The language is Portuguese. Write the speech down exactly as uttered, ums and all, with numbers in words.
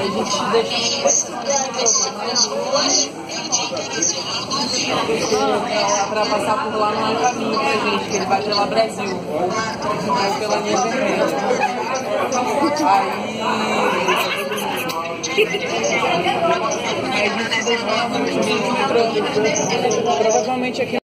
gente deixa pra passar por lá não é caminho pra gente, que ele vai pela Brasil, vai pela linha vermelha. Aí, aí a gente deixa provavelmente aqui.